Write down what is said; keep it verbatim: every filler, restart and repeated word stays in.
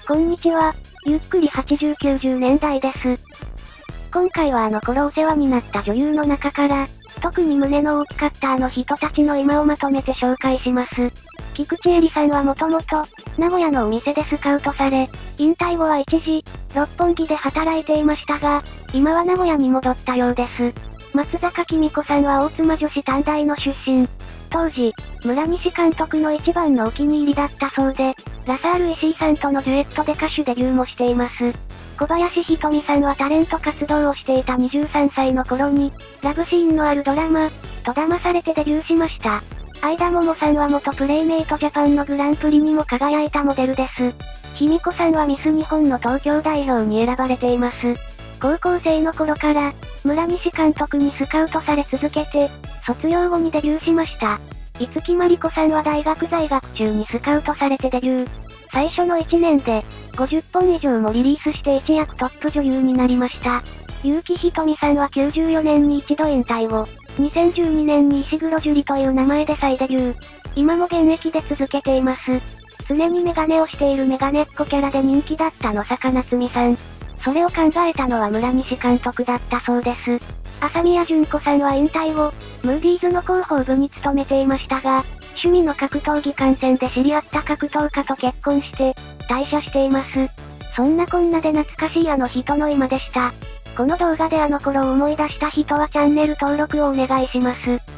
こんにちは。ゆっくりはちじゅうきゅうじゅうねんだいです。今回はあの頃お世話になった女優の中から、特に胸の大きかったあの人たちの今をまとめて紹介します。菊池絵里さんはもともと、名古屋のお店でスカウトされ、引退後は一時、六本木で働いていましたが、今は名古屋に戻ったようです。松坂紀美子さんは大妻女子短大の出身。当時、村西監督の一番のお気に入りだったそうで、ラサール石井さんとのデュエットで歌手デビューもしています。小林瞳さんはタレント活動をしていたにじゅうさんさいの頃に、ラブシーンのあるドラマ、と騙されてデビューしました。相田桃さんは元プレイメイトジャパンのグランプリにも輝いたモデルです。卑弥呼さんはミス日本の東京代表に選ばれています。高校生の頃から、村西監督にスカウトされ続けて、卒業後にデビューしました。五木まりこさんは大学在学中にスカウトされてデビュー。最初のいちねんで、ごじゅっぽん以上もリリースして一躍トップ女優になりました。結城ひとみさんはきゅうじゅうよねんに一度引退後、にせんじゅうにねんに石黒樹里という名前で再デビュー。今も現役で続けています。常にメガネをしているメガネっ子キャラで人気だった野坂夏美さん。それを考えたのは村西監督だったそうです。朝宮純子さんは引退後、ムーディーズの広報部に勤めていましたが、趣味の格闘技観戦で知り合った格闘家と結婚して、退社しています。そんなこんなで懐かしいあの人の今でした。この動画であの頃を思い出した人はチャンネル登録をお願いします。